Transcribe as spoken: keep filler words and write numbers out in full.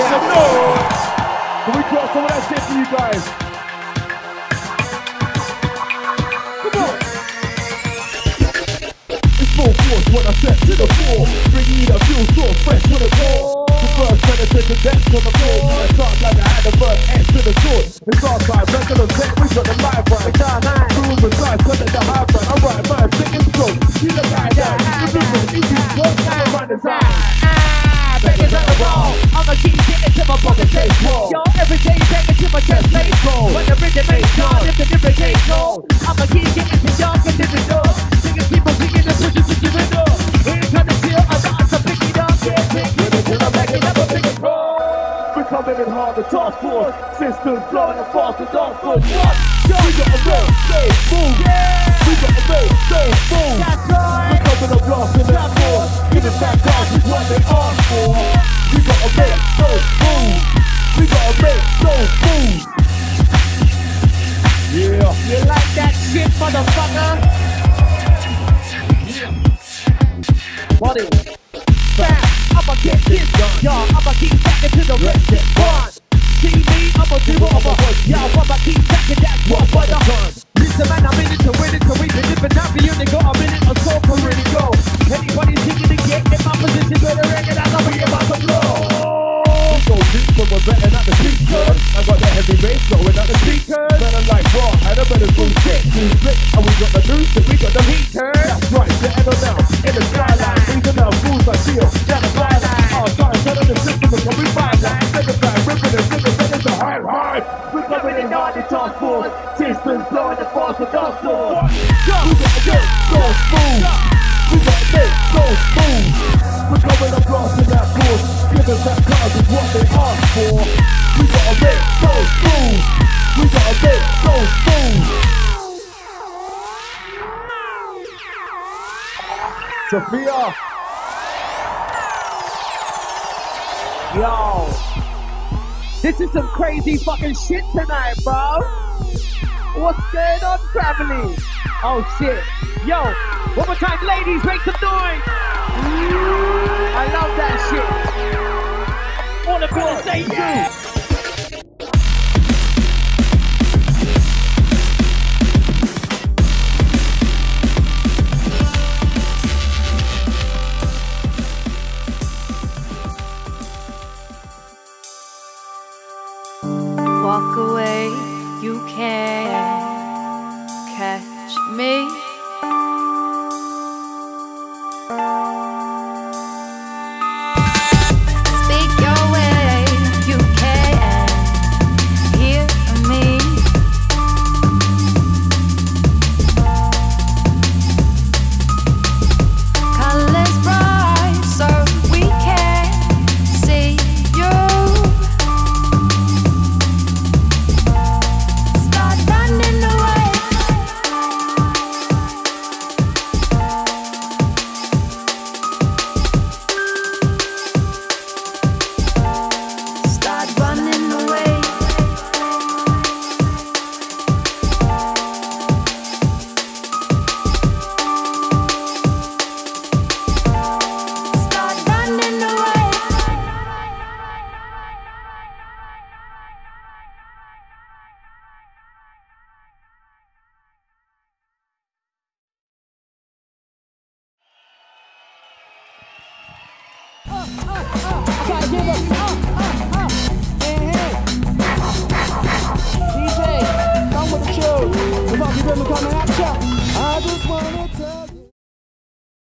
some noise. Can we drop some of that shit for you guys? Come on. It's full force when I step to the floor. Bringing that feel so fresh to the core. The first penetrate the depth on the floor. I start like I had the first edge to the sword. It's our time, regular set, we got the live right. It's our night. Rules and size, cut at the high front. Alright, man, sing and stroke. See the guy down. You do it, easy, work, and run the side. Beggars on the roll. I'ma keep getting to my pocket face roll. Yo, every day begging to my chest face roll. When the rhythm ain't gone, if the different ain't cold, I'ma keep getting to y'all from different doors. Singing people singing and pushing to the window. Ain't trying to chill, I got to pick it up, get pick it up till I'm backing up a bigger roll. We're coming in hard, the task force. Systems blowing the fast, the dance floor. What? We got a real safe move. We got a real safe move. That's right. We're coming up lost in that force. Give us that dance is what they ask for. We gotta make those moves. We gotta make those moves. Yeah. You like that shit, motherfucker? Body. Bam. I'ma get this done. Y'all, I'ma keep backing to the rest. One. See me, I'ma do what I'ma do. Y'all, I'ma keep backing that one for the hunt. Listen, man, I'm in it to win it, so we been living out for you. They got a minute or so for really go. Anybody thinking to get in my position, better ring it out, I'll be about to blow. We go deep, but we're better at the speakers. I got the heavy bass going at the speakers. Better like raw, and I better go shit. We split, and we got the news, and we got the heaters. That's right, the end of now, in the skyline. Breathing out fools like steel, down the skyline. Our time, set on the system, and come we find that. Second back, ripping and ripping, but it's a high, high. We're coming in hard, the task force. Systems blowing the fast, the dance floor. We gotta get so smooth. We gotta make those moves. We're coming up lost in that force. Give us that card is what they ask for. We gotta make those moves. We gotta make those moves. Sophia. Yo. This is some crazy fucking shit tonight, bro. What's going on, family? Oh shit. Yo, one more time, ladies, make some noise. I love that shit. All the girls say yeah. Walk away, you can.